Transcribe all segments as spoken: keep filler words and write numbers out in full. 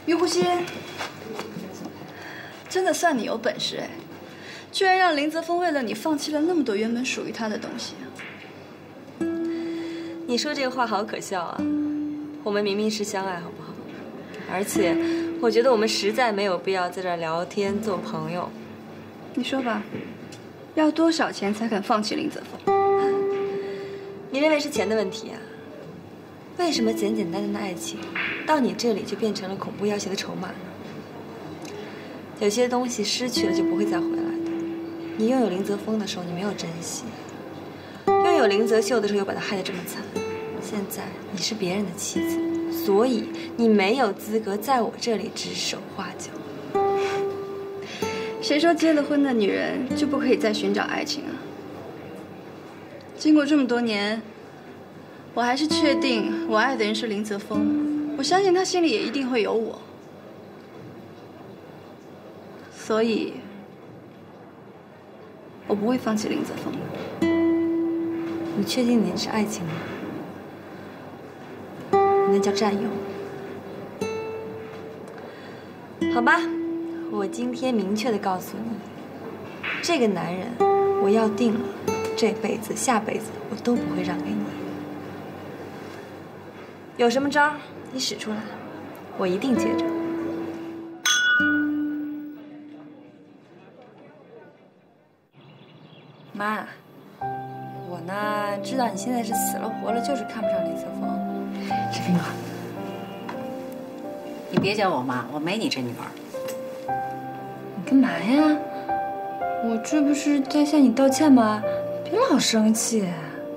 于湖心，真的算你有本事哎，居然让林泽峰为了你放弃了那么多原本属于他的东西。 你说这个话好可笑啊！我们明明是相爱，好不好？而且，我觉得我们实在没有必要在这儿聊天做朋友。 你说吧，要多少钱才肯放弃林泽峰？ 你认为是钱的问题啊？为什么简简单单的爱情，到你这里就变成了恐怖要挟的筹码呢？有些东西失去了就不会再回来的。你拥有林泽峰的时候，你没有珍惜；拥有林泽秀的时候，又把他害得这么惨。现在你是别人的妻子，所以你没有资格在我这里指手画脚。 谁说结了婚的女人就不可以再寻找爱情啊？经过这么多年，我还是确定我爱的人是林泽峰，我相信他心里也一定会有我，所以我不会放弃林泽峰的。 你确定你是爱情吗？那叫占有。好吧，我今天明确的告诉你，这个男人我要定了，这辈子下辈子我都不会让给你。有什么招你使出来，我一定接着。 妈，我呢知道你现在是死了活了，就是看不上林泽峰。 吃苹果。你别叫我妈，我没你这女儿。 你干嘛呀？我这不是在向你道歉吗？别老生气。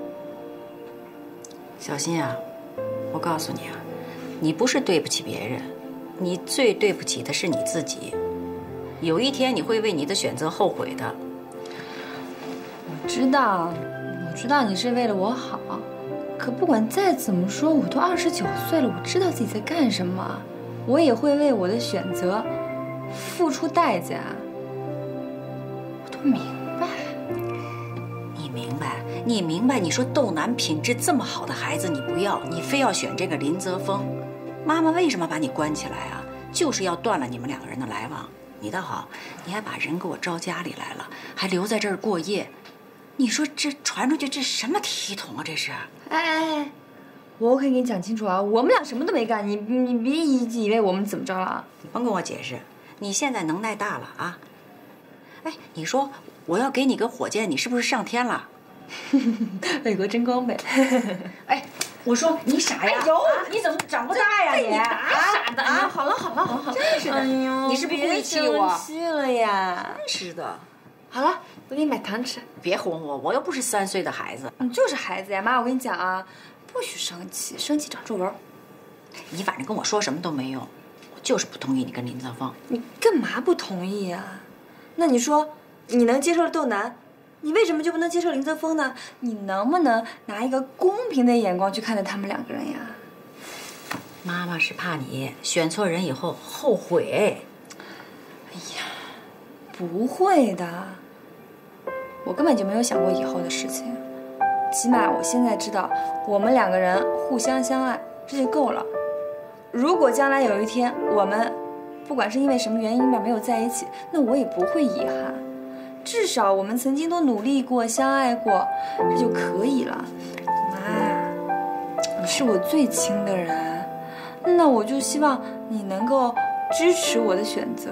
小新啊，我告诉你啊，你不是对不起别人，你最对不起的是你自己。有一天你会为你的选择后悔的。 我知道，我知道你是为了我好，可不管再怎么说，我都二十九岁了，我知道自己在干什么，我也会为我的选择付出代价。我都明白。 你明白？你明白？你说窦楠品质这么好的孩子你不要，你非要选这个林泽峰，妈妈为什么把你关起来啊？就是要断了你们两个人的来往。你倒好，你还把人给我招家里来了，还留在这儿过夜。你说这传出去这什么体统啊？这是！ 哎哎哎，我可以给你讲清楚啊，我们俩什么都没干，你你别以以为我们怎么着了啊！ 你甭跟我解释，你现在能耐大了啊！哎，你说我要给你个火箭，你是不是上天了？ 为国争光呗！ 哎，我说你傻呀！ 哎呦， 你怎么长不大呀你？ 你打傻的啊！好了好了好了好了，真是的！ 哎呦， 你是不是故意气我？ 气了呀！ 真是的。 好了，我给你买糖吃。 别哄我，我又不是三岁的孩子。 你就是孩子呀，妈，我跟你讲啊，不许生气，生气长皱纹。 你反正跟我说什么都没用，我就是不同意你跟林泽峰。 你干嘛不同意啊？那你说，你能接受窦楠，你为什么就不能接受林泽峰呢？你能不能拿一个公平的眼光去看待他们两个人呀？ 妈妈是怕你选错人以后后悔。 哎呀，不会的，我根本就没有想过以后的事情。起码我现在知道，我们两个人互相相爱，这就够了。如果将来有一天我们不管是因为什么原因吧没有在一起，那我也不会遗憾。至少我们曾经都努力过、相爱过，这就可以了。妈，你是我最亲的人，那我就希望你能够支持我的选择。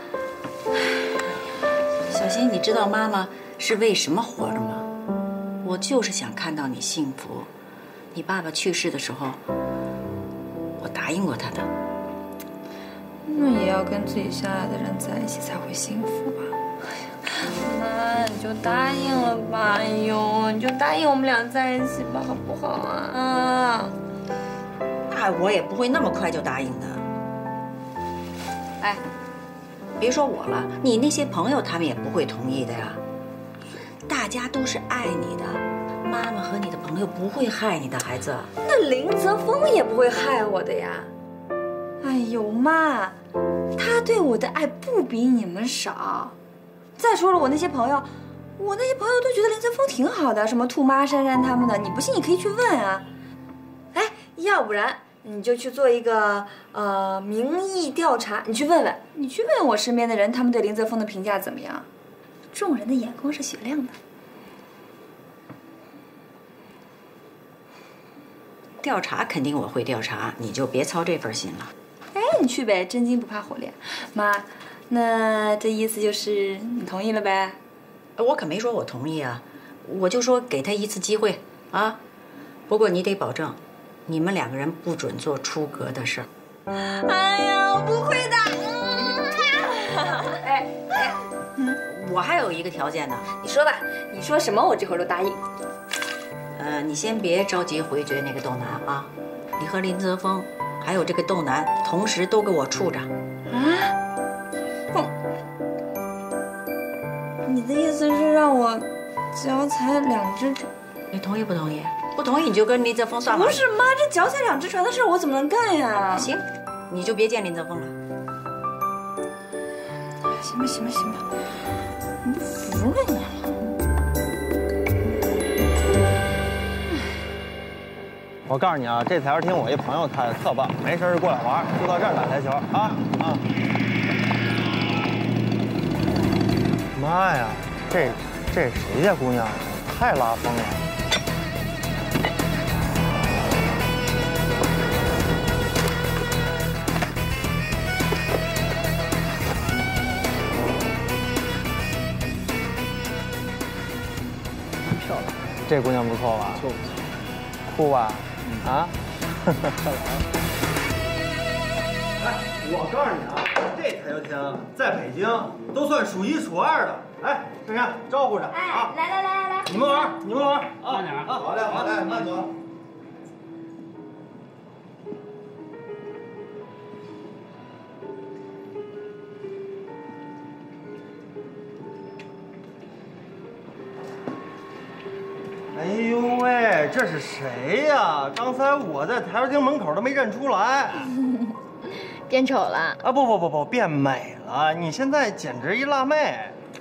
小新，你知道妈妈是为什么活着吗？我就是想看到你幸福。你爸爸去世的时候，我答应过他的。 那也要跟自己相爱的人在一起才会幸福吧？妈，你就答应了吧！哎呦，你就答应我们俩在一起吧，好不好啊？啊！ 那我也不会那么快就答应的。哎，别说我了，你那些朋友他们也不会同意的呀。大家都是爱你的，妈妈和你的朋友不会害你的，孩子。 那林泽峰也不会害我的呀。哎呦，妈，他对我的爱不比你们少。再说了，我那些朋友，我那些朋友都觉得林泽峰挺好的，什么兔妈、珊珊他们的，你不信你可以去问啊。哎，要不然你就去做一个呃民意调查，你去问问， 你去问我身边的人，他们对林泽峰的评价怎么样？众人的眼光是雪亮的。 调查肯定我会调查，你就别操这份心了。 哎，你去呗，真金不怕火炼。妈，那这意思就是你同意了呗？ 我可没说我同意啊，我就说给他一次机会啊。不过你得保证，你们两个人不准做出格的事儿。 哎呀，我不会的。 哎哎，嗯，我还有一个条件呢。 你说吧，你说什么我这会儿都答应。 呃，你先别着急回绝那个窦南啊，你和林泽峰还有这个窦南同时都给我处着。 啊？哼！你的意思是让我脚踩两只船？ 你同意不同意？不同意你就跟林泽峰算完。 不是妈，这脚踩两只船的事我怎么能干呀？ 行，你就别见林泽峰了。 行吧行吧行吧，你不服了你了？ 我告诉你啊，这台球厅我一朋友开的特棒，没事就过来玩，就到这儿打台球啊啊！妈呀，这这谁家姑娘？太拉风了！漂亮，这姑娘不错吧？不错。酷吧？啊！哎，我告诉你啊，这台球厅在北京都算数一数二的。哎，珊珊，招呼着啊！ 来来来来来， 你们玩，你们玩啊！ 慢点啊！ 好嘞，好嘞，慢走。哎呦喂，这是谁呀？刚才我在台球厅门口都没认出来。 变丑了啊！不不不不，变美了！你现在简直一辣妹。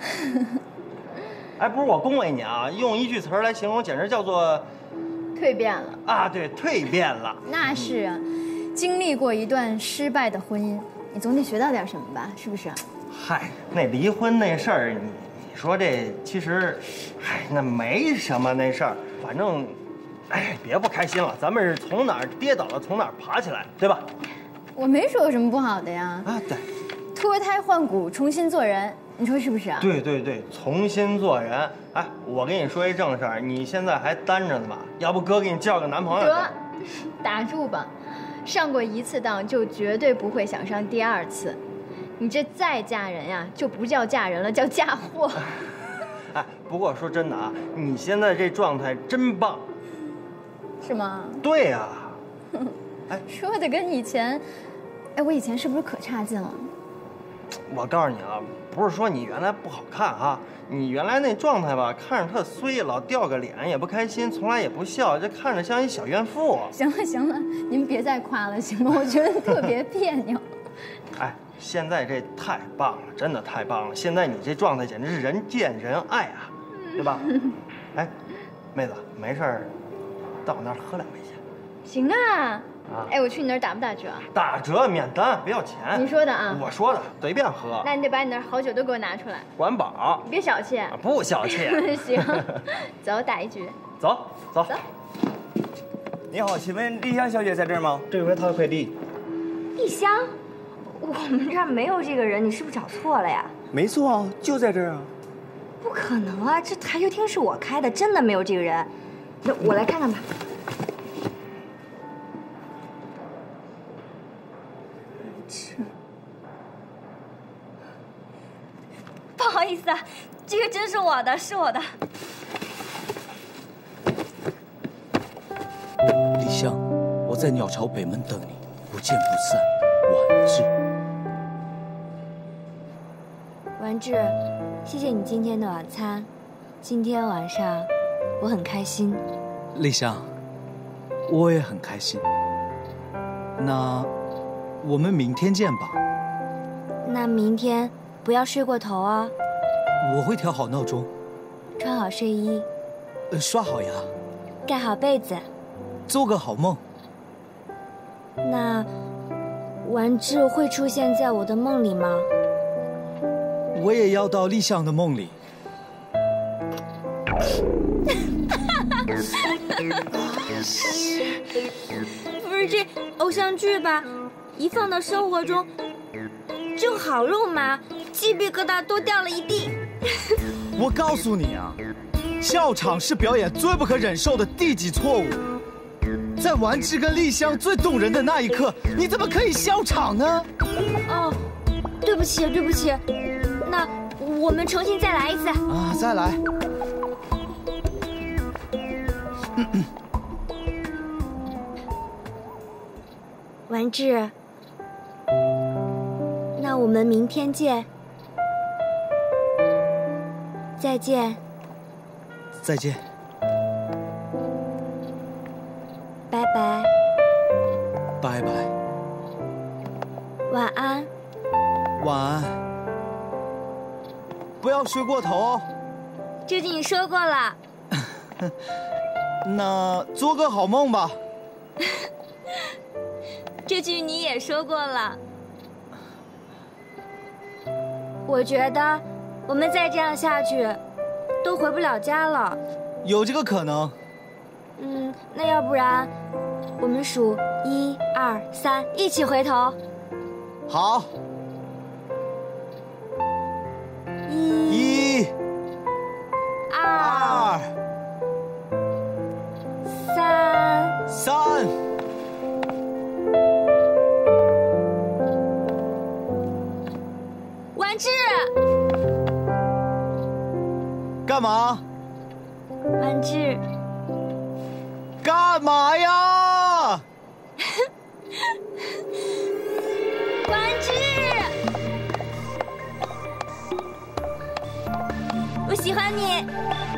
哎，不是我恭维你啊，用一句词儿来形容，简直叫做蜕变了啊！对，蜕变了。 那是啊，经历过一段失败的婚姻，你总得学到点什么吧？是不是？ 嗨，那离婚那事儿，你你说这其实，嗨，那没什么那事儿，反正，哎，别不开心了，咱们是从哪儿跌倒了从哪儿爬起来，对吧？ 我没说有什么不好的呀。 啊，对， 脱胎换骨，重新做人，你说是不是啊？ 对对对，重新做人。哎，我跟你说一正事儿，你现在还单着呢吧？要不哥给你叫个男朋友？ 得，打住吧，上过一次当就绝对不会想上第二次。你这再嫁人呀，就不叫嫁人了，叫嫁祸。 哎，不过说真的啊，你现在这状态真棒。 是吗？ 对呀、啊。 哎，说的跟以前，哎，我以前是不是可差劲了？ 我告诉你啊，不是说你原来不好看啊，你原来那状态吧，看着特衰，老掉个脸，也不开心，从来也不笑，就看着像一小怨妇。 行了行了，您别再夸了行吗？我觉得特别别扭。 哎，现在这太棒了，真的太棒了！现在你这状态简直是人见人爱啊，对吧？哎，妹子，没事儿，到我那儿喝两杯去。 行啊。 啊， 哎，我去你那儿打不打折？ 打折免单，不要钱。 你说的啊？ 我说的，随便喝。 那你得把你那儿好酒都给我拿出来， 管饱。 你别小气。 啊、不小气。 行，走，打一局。 走走走。 你好，请问丽香小姐在这儿吗？ 这回她的快递。 丽香，我们这儿没有这个人，你是不是找错了呀？ 没错啊，就在这儿啊。 不可能啊，这台球厅是我开的，真的没有这个人。那我来看看吧。不好意思啊，这个真是我的，是我的。 丽香，我在鸟巢北门等你，不见不散。婉志。 婉志，谢谢你今天的晚餐。今天晚上我很开心。 丽香，我也很开心。那我们明天见吧。 那明天不要睡过头啊。 我会调好闹钟， 穿好睡衣， 呃，刷好牙， 盖好被子， 做个好梦。 那完治会出现在我的梦里吗？ 我也要到丽香的梦里。 不是这偶像剧吧？一放到生活中就好肉麻，鸡皮疙瘩都掉了一地。 我告诉你啊，笑场是表演最不可忍受的低级错误。在完治跟丽香最动人的那一刻，你怎么可以笑场呢？ 哦，对不起，对不起。那我们重新再来一次。 啊，再来。嗯嗯完治，那我们明天见。再见。 再见。 拜拜。 拜拜。 晚安。 晚安。不要睡过头哦。 这句你说过了。 那做个好梦吧。 这句你也说过了。我觉得我们再这样下去，都回不了家了。 有这个可能。 嗯，那要不然，我们数一二三，一起回头。 好。 一。 一。 二。三。 三。 完治。 干嘛？ 完治。 干嘛呀？ 完治。我喜欢你。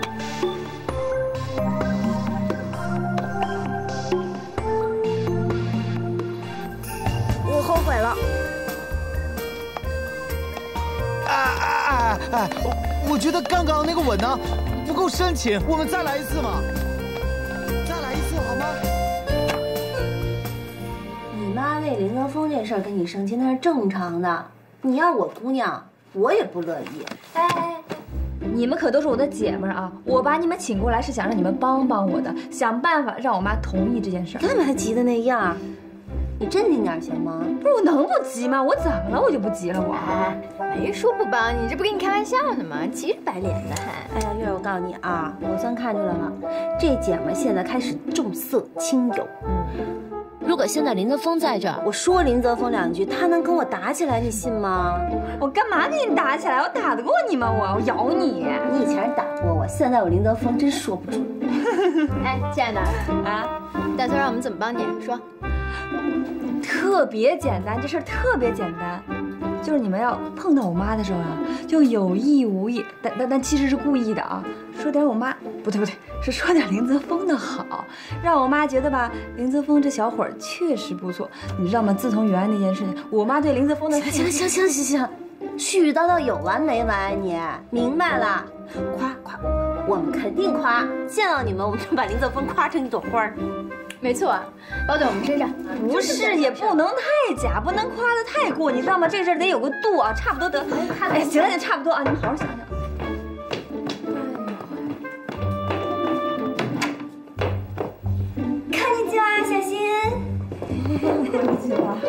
我后悔了。 啊啊啊！哎，我我觉得刚刚那个吻呢不够深情，我们再来一次嘛，再来一次好吗？ 你妈为林泽峰这事儿跟你生气那是正常的，你要我姑娘，我也不乐意。 哎哎，你们可都是我的姐们儿啊！我把你们请过来是想让你们帮帮我的，想办法让我妈同意这件事儿。 干嘛急的那样？你镇定点行吗？ 不是我能不急吗？我怎么了？我就不急了我。 哎，没说不帮你，这不跟你开玩笑呢吗？急着白脸的还。 哎呀，月儿，我告诉你啊，我算看出来了，这姐们现在开始重色轻友。嗯，如果现在林泽峰在这儿，我说林泽峰两句，他能跟我打起来，你信吗？ 我干嘛跟你打起来？我打得过你吗？我我咬你！ 你以前打过我，现在有林泽峰真说不准。 哎，亲爱的啊， 打算让我们怎么帮你？说。 特别简单，这事儿特别简单，就是你们要碰到我妈的时候啊，就有意无意，但但但其实是故意的啊，说点我妈不对不对，是说点林泽峰的好，让我妈觉得吧，林泽峰这小伙儿确实不错。你知道吗？自从原来那件事情，我妈对林泽峰的行行行行行行，絮絮叨叨有完没完？你明白了？夸夸，我们肯定夸，见到你们我们就把林泽峰夸成一朵花儿。 没错啊，包在我们身上。 不是，也不能太假，不能夸得太过，你知道吗？这事儿得有个度啊，差不多得。哎，行了，就差不多啊，你们好好想想。 看你去啊，小心。 看你去啊。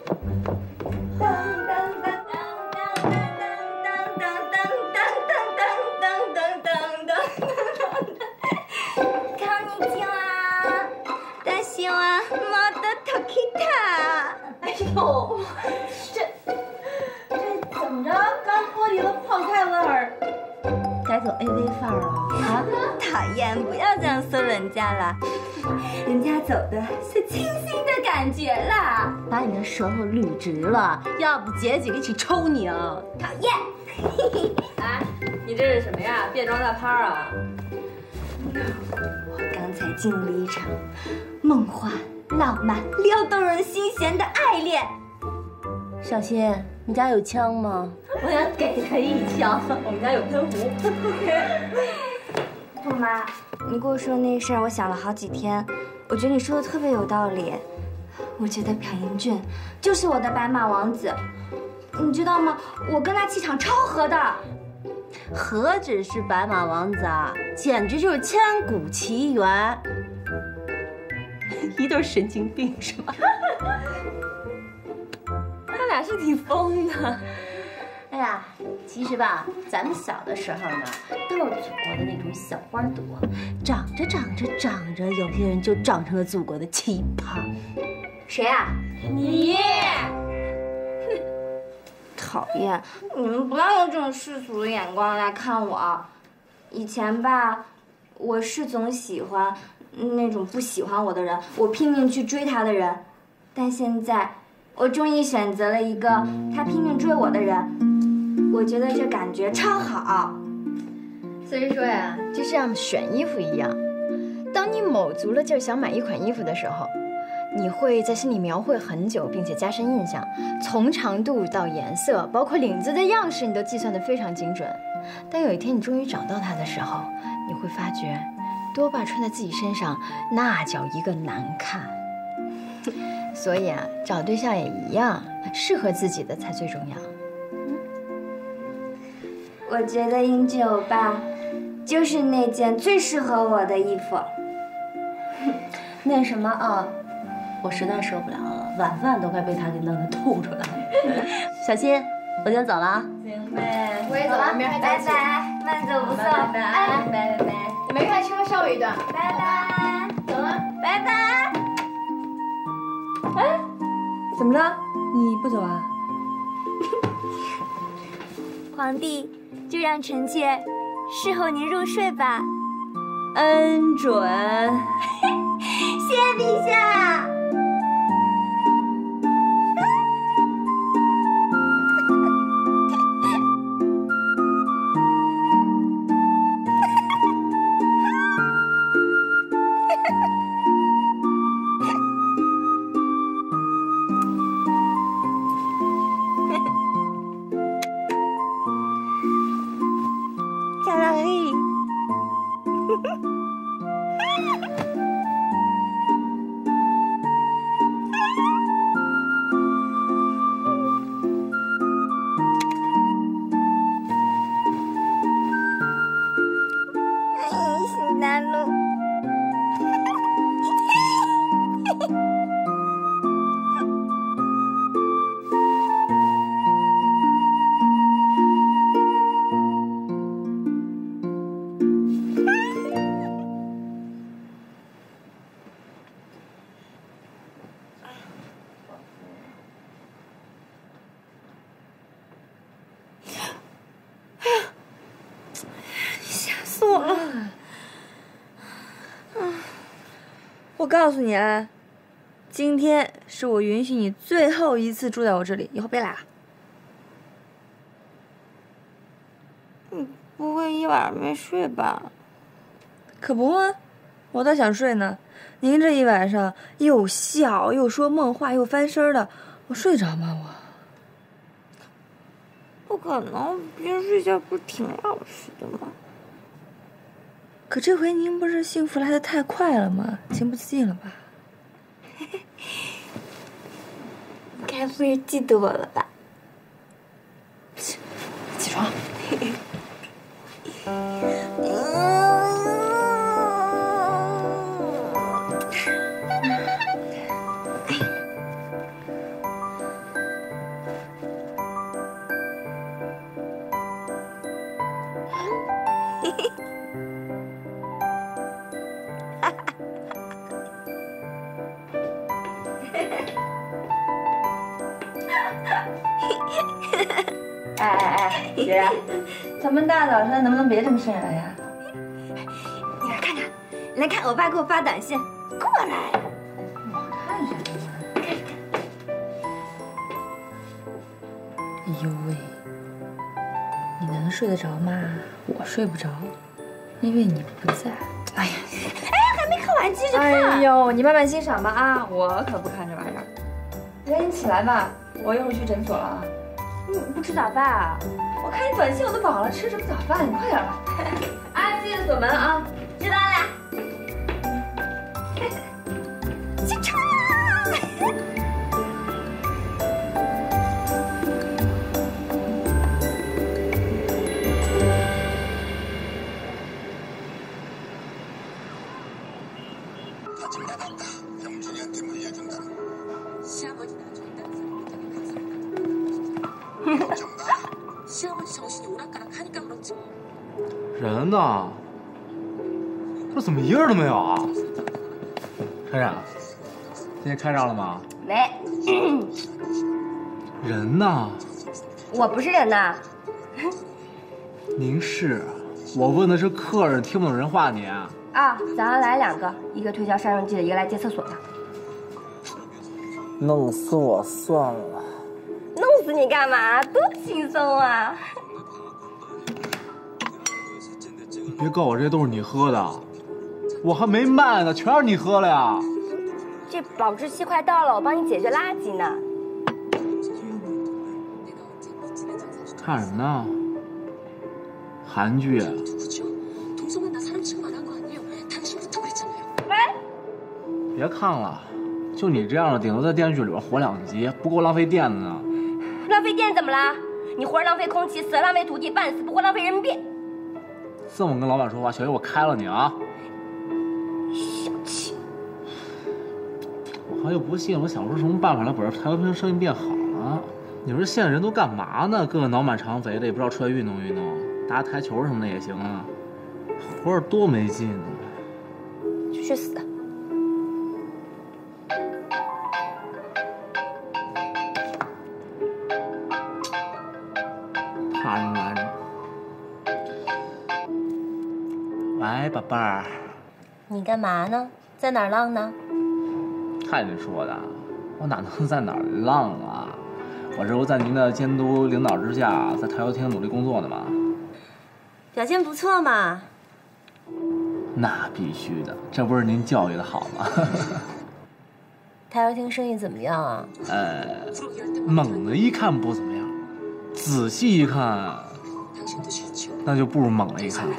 哎呦，这这怎么着？刚玻璃都泡开味儿，改走 A V 范儿了啊！ 讨厌，不要这样说人家了，人家走的是清新的感觉啦。 把你的舌头捋直了，要不姐几个一起抽你啊！ 讨厌！ 哎，你这是什么呀？变装大趴啊？ 我刚才经历了一场梦幻、浪漫、撩动人心弦的爱恋。 小新，你家有枪吗？我想给他一枪。 我们家有喷壶。 兔妈，你跟我说那事儿，我想了好几天，我觉得你说的特别有道理。 我觉得朴英俊就是我的白马王子，你知道吗？我跟他气场超合的。 何止是白马王子啊，简直就是千古奇缘，一对神经病是吧？ 他俩是挺疯的。 哎呀，其实吧，咱们小的时候呢，都有祖国的那种小花朵，长着长着长着，有些人就长成了祖国的奇葩。 谁啊？你。讨厌！你们不要用这种世俗的眼光来看我。以前吧，我是总喜欢那种不喜欢我的人，我拼命去追他的人。但现在，我终于选择了一个他拼命追我的人，我觉得这感觉超好。 所以说呀，就像选衣服一样，当你卯足了劲儿想买一款衣服的时候，你会在心里描绘很久，并且加深印象，从长度到颜色，包括领子的样式，你都计算得非常精准。当有一天你终于找到它的时候，你会发觉，多半穿在自己身上那叫一个难看。所以啊，找对象也一样，适合自己的才最重要。 嗯，我觉得英俊欧巴就是那件最适合我的衣服。 那什么啊？我实在受不了了，晚饭都快被他给弄得吐出来了。小新，我先走了啊。 行呗， 我也走了，明儿还在一起。 拜拜，慢走不送。拜拜，拜拜拜。 你们一块车稍微一段。 拜拜， 走了， 拜拜。 哎，怎么了？你不走啊？ 皇帝，就让臣妾侍候您入睡吧。 恩准。 谢陛下。 我告诉你啊，今天是我允许你最后一次住在我这里，以后别来了。 你不会一晚上没睡吧？ 可不嘛，我倒想睡呢。您这一晚上又笑又说梦话又翻身的，我睡着吗？我不可能，平时睡觉不是挺老实的吗？ 可这回您不是幸福来得太快了吗？情不自禁了吧？ 你该不会嫉妒我了吧？ 起床。哎哎哎，姐，咱们大早上能不能别这么瘆人呀？ 你来看看，你来看欧巴给我发短信，过来。 我看什么呢？哎呦喂，你能睡得着吗？我睡不着，因为你不在。哎呀， 哎，还没看完，继续看。 哎呦，你慢慢欣赏吧啊，我可不看这玩意儿。赶紧起来吧，我一会儿去诊所了啊。 你不吃早饭啊？ 我看你短信我都饱了，吃什么早饭？你快点吧。啊，记得锁门啊。 知道了。起床。 人呢？这怎么一个人都没有啊？船长，今天开张了吗？ 没。 人呢？ 我不是人呐。 您是？我问的是客人，听不懂人话你。啊， 早上来两个，一个推销杀虫剂的，一个来接厕所的。 弄死我算了。 弄死你干嘛？多轻松啊！ 别告我这些都是你喝的，我还没卖呢，全是你喝了呀。 这保质期快到了，我帮你解决垃圾呢。 看什么呢？韩剧。 喂， 别看了，就你这样的，顶多在电视剧里边火两集，不够浪费电的呢。 浪费电怎么了？你活浪费空气，死浪费土地，半死不活浪费人民币。 这么跟老板说话，小心我开了你啊！ 小气。 我还又不信，我想出什么办法来把这台湾生意变好呢？你说现在人都干嘛呢？个个脑满肠肥的，也不知道出来运动运动，打台球什么的也行啊，活着多没劲呢。 去去死！ 怕人拦着。喂，宝贝儿。 你干嘛呢？在哪儿浪呢？ 看你说的，我哪能在哪儿浪啊？我这不在您的监督领导之下，在台球厅努力工作呢吗？ 表现不错嘛。 那必须的，这不是您教育的好吗？ 台球厅生意怎么样啊？ 呃，猛的一看不怎么样，仔细一看，那就不如猛的一看了。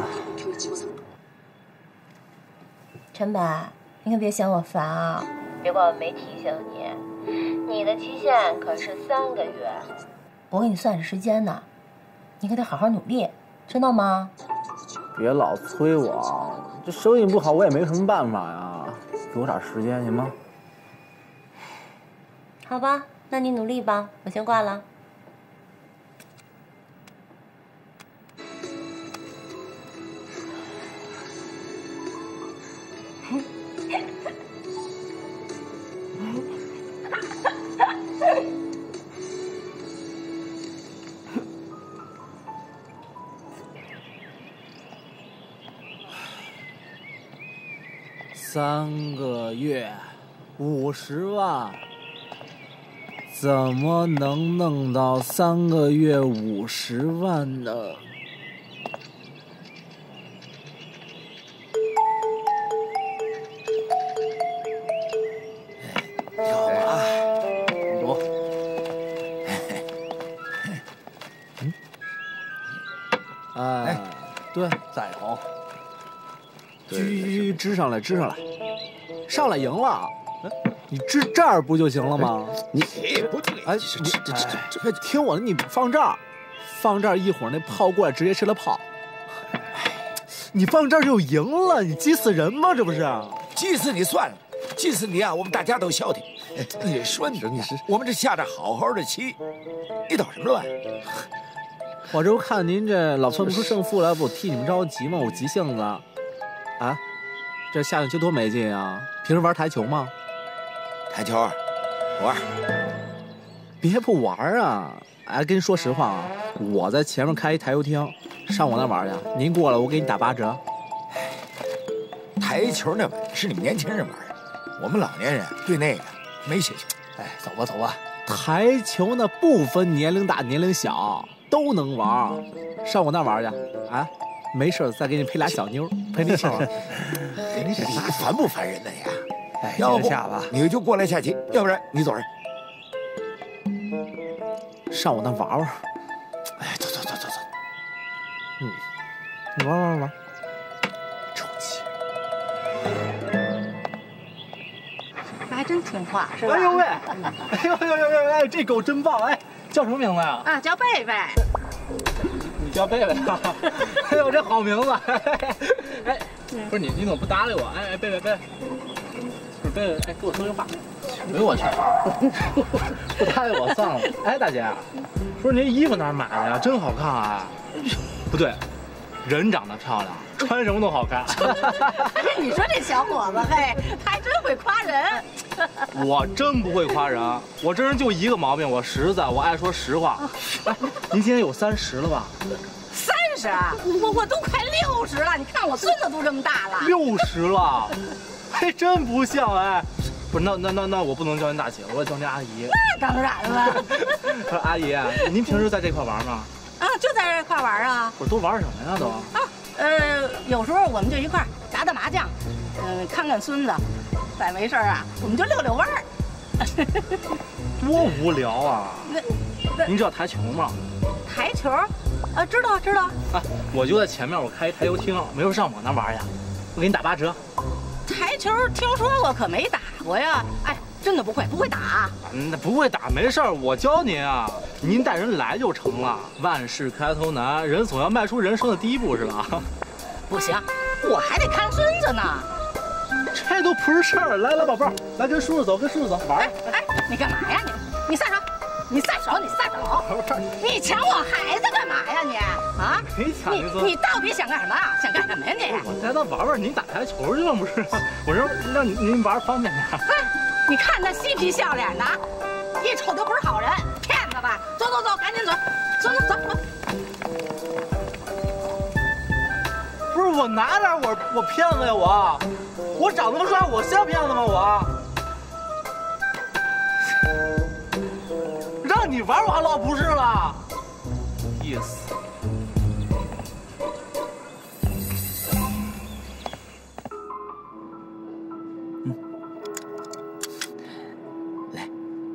陈白，你可别嫌我烦啊！别怪我没提醒你，你的期限可是三个月，我给你算着时间呢，你可得好好努力，知道吗？ 别老催我，这生意不好，我也没什么办法呀，给我点时间行吗？ 好吧，那你努力吧，我先挂了。 三个月，五十万，怎么能弄到三个月五十万呢？有啊，多。嗯，哎，对，再红。狙支上来，支上来，上来赢了。你支这儿不就行了吗？你不对，哎，你这这这听我的，你放这儿，放这儿，一会儿那炮过来直接吃了炮。你放这儿就赢了，你急死人吗？这不是？ 急死你算了，急死你啊！我们大家都消停。你说你你是我们这下着好好的棋，你捣什么乱？ 我这不看您这老算不出胜负来，我替你们着急吗？我急性子。啊，这下去就多没劲啊！平时玩台球吗？ 台球玩， 别不玩啊！哎，跟您说实话啊，我在前面开一台球厅，上我那玩去。您过来，我给你打八折。 台球那玩意是你们年轻人玩的，我们老年人对那个没兴趣。 哎，走吧走吧，台球那不分年龄大年龄小，都能玩。上我那玩去啊！没事，再给你配俩小妞，陪你一起玩。 你这烦不烦人的呀？ 哎， 要不下吧， 你就过来下棋，要不然你走人。 上我那玩玩。哎，走走走走走。嗯，你玩玩玩。臭气。 他还真听话，是吧？ 哎呦喂！哎呦呦呦呦！哎，这狗真棒！哎，叫什么名字呀？ 啊，叫贝贝。 你叫贝贝啊？哎呦，这好名字！哎，不是你，你怎么不搭理我？哎哎，贝贝贝，不是贝贝，哎，跟我说句话。 哎呦我去，不搭理我算了。哎，大姐，不是您衣服哪儿买的呀？真好看啊！不对，人长得漂亮，穿什么都好看。 你说这小伙子，嘿，还真会夸人。 我真不会夸人，我这人就一个毛病，我实在，我爱说实话。哎，您今年有三十了吧？ 三十？我我都快六十了，你看我孙子都这么大了。 六十了，还真不像哎。不是，那那那那我不能叫您大姐，我要叫您阿姨。 那当然了。 阿姨，您平时在这块玩吗？ 啊，就在这块玩啊。 不是，都玩什么呀都？ 啊，呃，有时候我们就一块打打麻将，嗯，看看孙子。再没事啊，我们就遛遛弯儿。 多无聊啊！那您知道台球吗？ 台球？啊，知道知道。 啊，我就在前面，我开一台球厅，没事上我那玩去，我给你打八折。 台球听说过，可没打过呀。哎，真的不会，不会打。 那不会打没事儿，我教您啊，您带人来就成了。万事开头难，人总要迈出人生的第一步，是吧？ 不行，我还得看孙子呢。 这都不是事儿。来来，宝贝儿，来跟叔叔走，跟叔叔走玩。 哎哎，你干嘛呀你？你撒手！你撒手！你撒手！你抢我孩子干嘛呀你？啊？ 没抢你你到底想干什么？想干什么呀你？ 我带他玩玩，您打台球去了不是？我让让您您玩方便点。 哎，你看那嬉皮笑脸的，一瞅就不是好人，骗子吧？走走走，赶紧走，走走走走。 不是我哪哪我我骗子呀我，我长这么帅，我像骗子吗我？让你玩我还老不是了，意思。 嗯，来，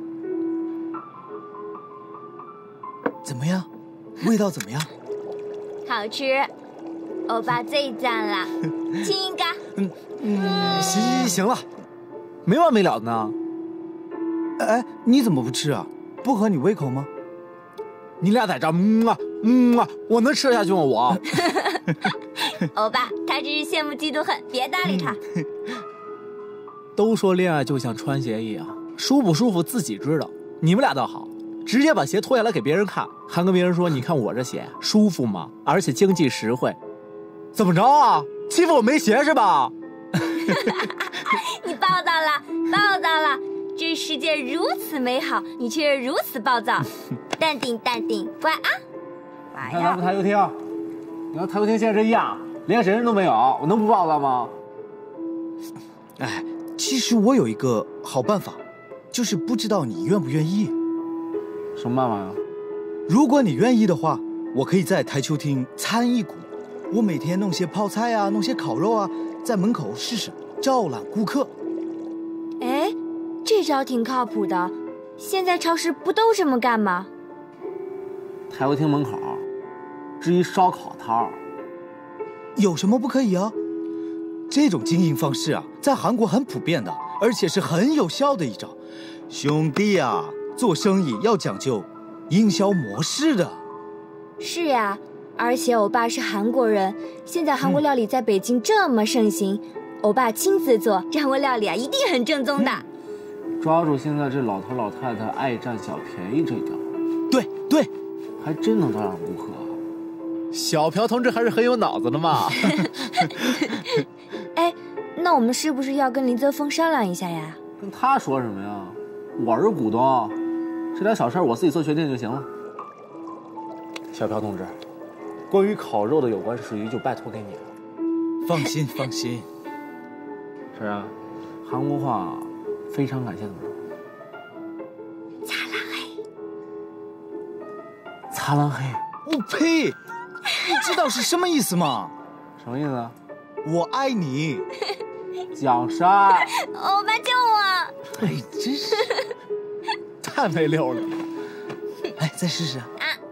怎么样？味道怎么样？ 好吃。欧巴最赞了，亲一个。 嗯嗯，行行行行了， 没完没了的呢。 哎，你怎么不吃啊？不合你胃口吗？ 你俩在这嗯啊嗯啊，我能吃得下去吗我？ 欧巴，他只是羡慕嫉妒恨，别搭理他。 都说恋爱就像穿鞋一样，舒不舒服自己知道。你们俩倒好，直接把鞋脱下来给别人看，还跟别人说你看我这鞋舒服吗？而且经济实惠。怎么着啊？欺负我没鞋是吧？ 你暴躁了，暴躁了！这世界如此美好，你却如此暴躁。淡定，淡定，乖啊！ 你看咱们台球厅，你看台球厅现在这样，连个人都没有，我能不暴躁吗？ 哎，其实我有一个好办法，就是不知道你愿不愿意。 什么办法呀？ 如果你愿意的话，我可以在台球厅参一股。我每天弄些泡菜啊，弄些烤肉啊，在门口试试，招揽顾客。 哎，这招挺靠谱的。现在超市不都这么干吗？ 台球厅门口支一烧烤摊儿， 有什么不可以啊？这种经营方式啊，在韩国很普遍的，而且是很有效的一招。兄弟啊，做生意要讲究营销模式的。 是呀。而且欧巴是韩国人，现在韩国料理在北京这么盛行，嗯、欧巴亲自做，这韩国料理啊一定很正宗的。 嗯、抓住现在这老头老太太爱占小便宜这点， 对对， 还真能招揽顾客。小朴同志还是很有脑子的嘛。 哎，那我们是不是要跟林泽峰商量一下呀？ 跟他说什么呀？我是股东，这点小事我自己做决定就行了。小朴同志。关于烤肉的有关事宜就拜托给你了。 放心放心。 是啊，韩国话非常感谢怎么说？ 擦浪嘿。 擦浪嘿。 我呸！你知道是什么意思吗？ 什么意思？ 我爱你。 江山。 欧巴救我！ 哎，真是太没溜了。 来，再试试。啊。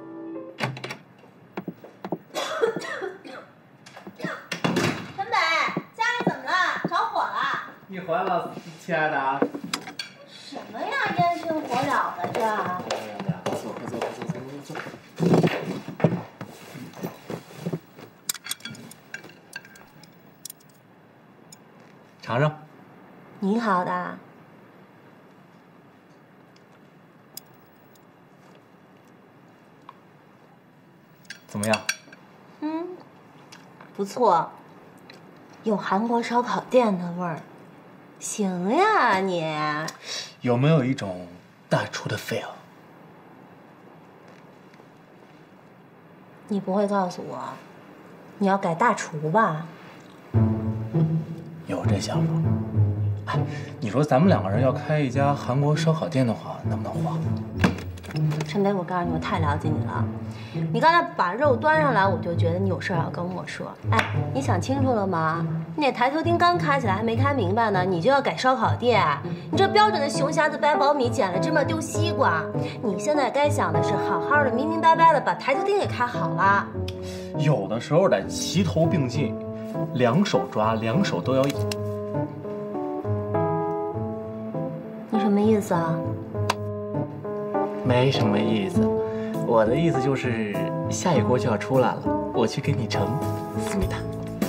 你回来了，亲爱的。 什么呀，烟熏火燎的这？ 快坐，快坐，快坐，坐坐坐。尝尝。 你好的。 怎么样？ 嗯，不错，有韩国烧烤店的味儿。行呀，你。 有没有一种大厨的 feel？ 你不会告诉我，你要改大厨吧？ 有这想法。哎，你说咱们两个人要开一家韩国烧烤店的话，能不能花？ 陈北，我告诉你，我太了解你了。你刚才把肉端上来，我就觉得你有事儿要跟我说。哎，你想清楚了吗？你那台球厅刚开起来，还没开明白呢，你就要改烧烤店？你这标准的熊瞎子掰苞米，捡了芝麻丢西瓜。你现在该想的是，好好的、明明白白的把台球厅给开好了。 有的时候得齐头并进，两手抓，两手都要。 你什么意思啊？ 没什么意思，我的意思就是下一锅就要出来了，我去给你盛，思密达。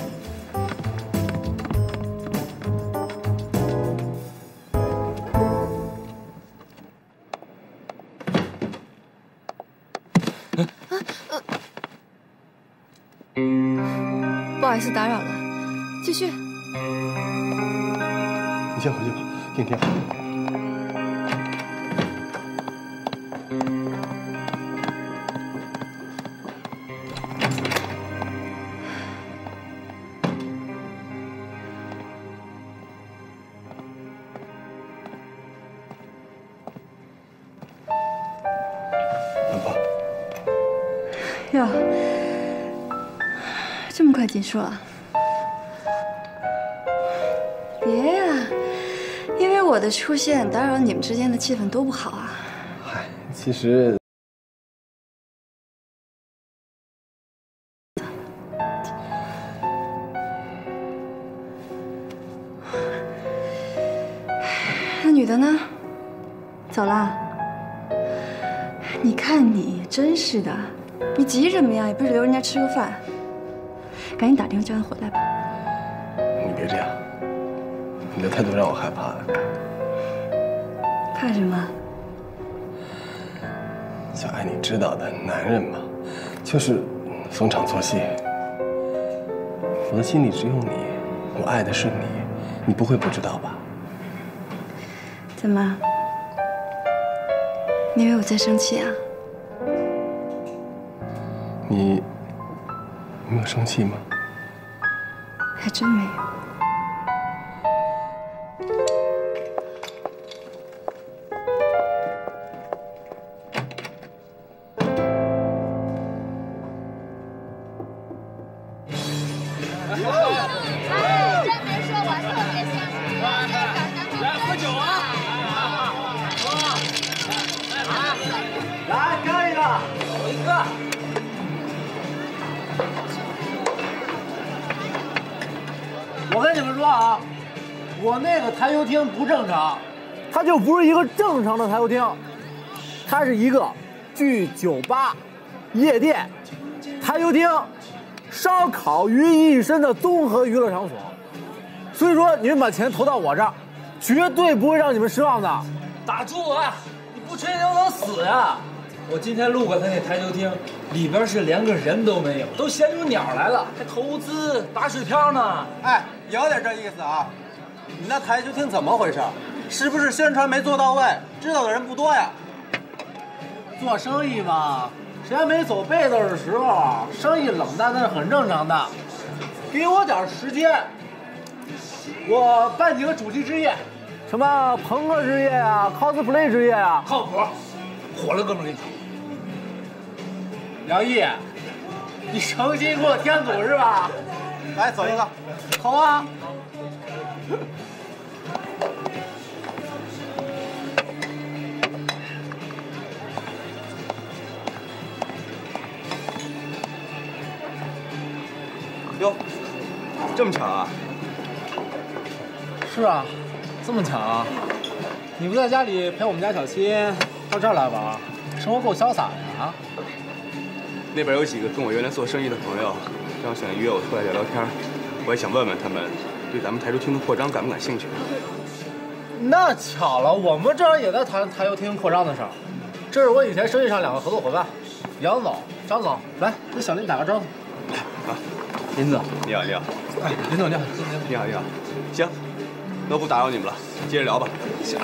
不好意思打扰了，继续。 你先回去吧，听听。 哟，这么快结束了？别呀，因为我的出现打扰你们之间的气氛多不好啊。 嗨，其实那女的呢？走了？你看你真是的，你急什么呀？也不是留人家吃个饭，赶紧打电话叫他回来吧。 你别这样，你的态度让我害怕了。 怕什么？ 小爱，你知道的，男人嘛，就是逢场作戏。我的心里只有你，我爱的是你，你不会不知道吧？ 怎么？你以为我在生气啊？ 你没有生气吗？ 还真没有。 我跟你们说啊，我那个台球厅不正常，它就不是一个正常的台球厅，它是一个聚酒吧、夜店、台球厅、烧烤于一身的综合娱乐场所。所以说，你们把钱投到我这儿，绝对不会让你们失望的。 打住啊！你不吹牛能死呀！我今天路过他那台球厅，里边是连个人都没有，都闲出鸟来了，还投资打水漂呢。 哎，有点这意思啊！你那台球厅怎么回事？是不是宣传没做到位？知道的人不多呀？ 做生意嘛，谁还没走背斗的时候？生意冷淡那是很正常的。给我点时间，我办几个主题之夜，什么朋克之夜啊 ，cosplay 之夜啊， 靠谱，火了哥们儿给你讲。 梁毅，你诚心给我添堵是吧？ 来，走一个。 好啊。 哟，这么巧啊？ 是啊，这么巧啊！你不在家里陪我们家小七，到这儿来玩，生活够潇洒的啊！ 那边有几个跟我原来做生意的朋友，正想约我出来聊聊天，我也想问问他们，对咱们台球厅的扩张感不感兴趣？ 那巧了，我们这儿也在谈台球厅扩张的事儿。这是我以前生意上两个合作伙伴，杨总张总，来跟小林打个招呼。 啊， 林子， 你好，你好。 哎，林总你好， 你好，你好。行，那不打扰你们了，接着聊吧。 行。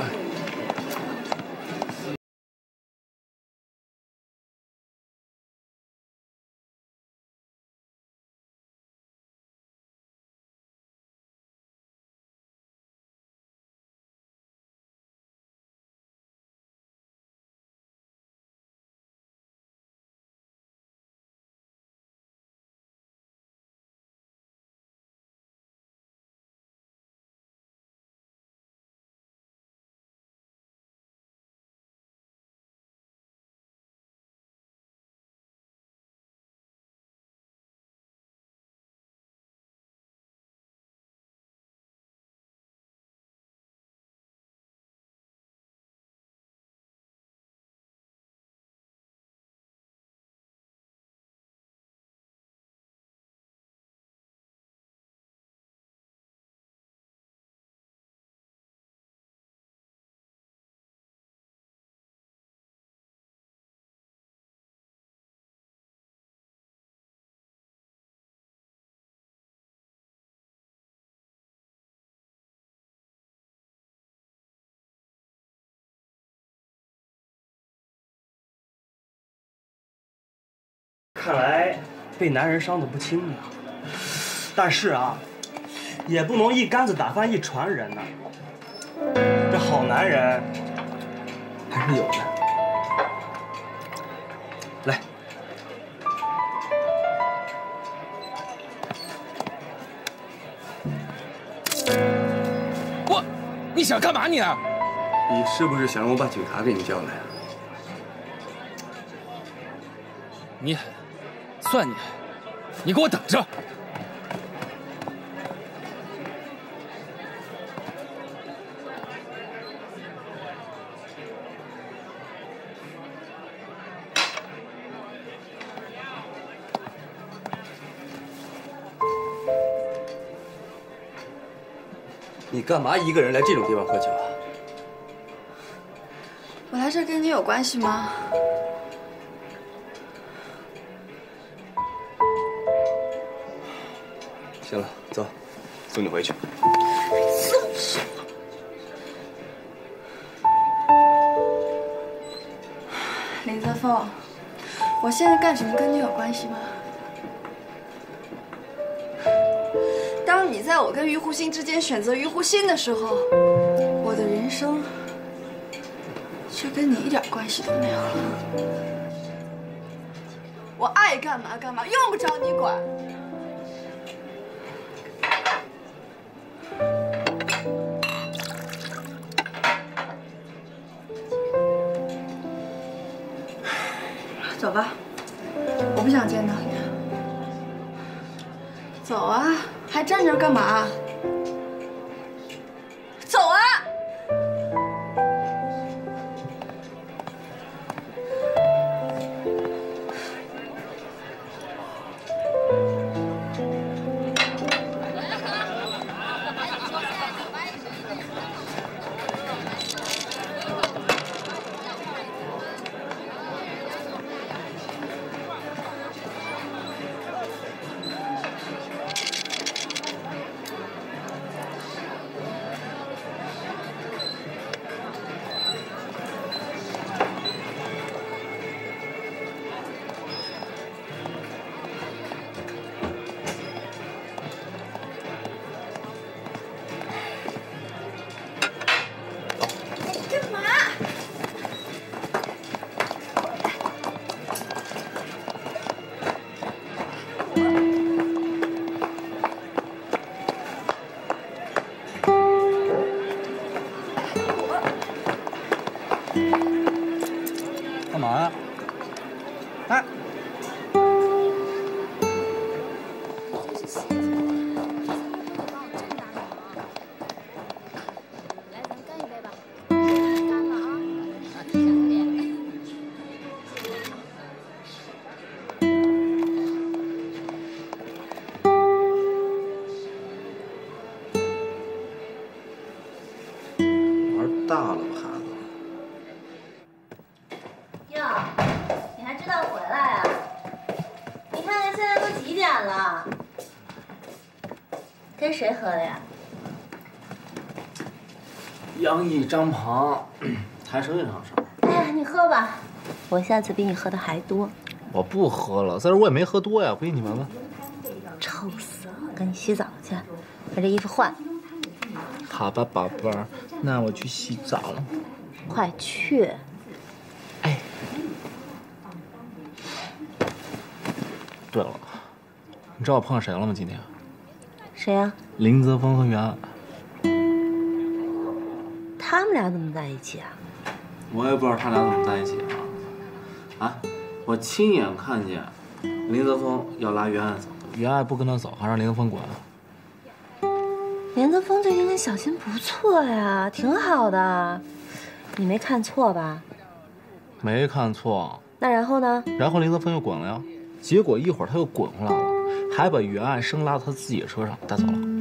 看来被男人伤得不轻呀。但是啊，也不能一竿子打翻一船人呐。这好男人还是有的。来， 我，你想干嘛你啊？ 你是不是想让我把警察给你叫来啊？ 你狠，算你狠，你给我等着！ 你干嘛一个人来这种地方喝酒啊？ 我来这儿跟你有关系吗？ 行了，走，送你回去。 送什么？林泽峰，我现在干什么跟你有关系吗？当你在我跟于湖心之间选择于湖心的时候，我的人生却跟你一点关系都没有了。我爱干嘛干嘛，用不着你管。走吧，我不想见到你。走啊，还站这干嘛？走啊！ 干嘛呀？哎， 玩大了吧，孩子？ 哟，你还知道回来啊？ 看看现在都几点了？跟谁喝的呀？ 杨毅、张庞，谈生意上的事儿。 哎呀，你喝吧，我下次比你喝的还多。 我不喝了，再说我也没喝多呀，回去你闻闻。 臭死了！赶紧洗澡去，把这衣服换。 好吧，宝贝儿，那我去洗澡了。 快去！ 哎，对了，你知道我碰上谁了吗？今天？ 谁呀？ 林泽峰和袁安。 他们俩怎么在一起啊？ 我也不知道他俩怎么在一起啊。啊，我亲眼看见林泽峰要拉袁安走，袁安不跟他走，还让林泽峰管。 林泽峰最近跟小新不错呀，挺好的，你没看错吧？ 没看错。 那然后呢？ 然后林泽峰又滚了呀，结果一会儿他又滚回来了，还把袁安生拉到他自己的车上带走了。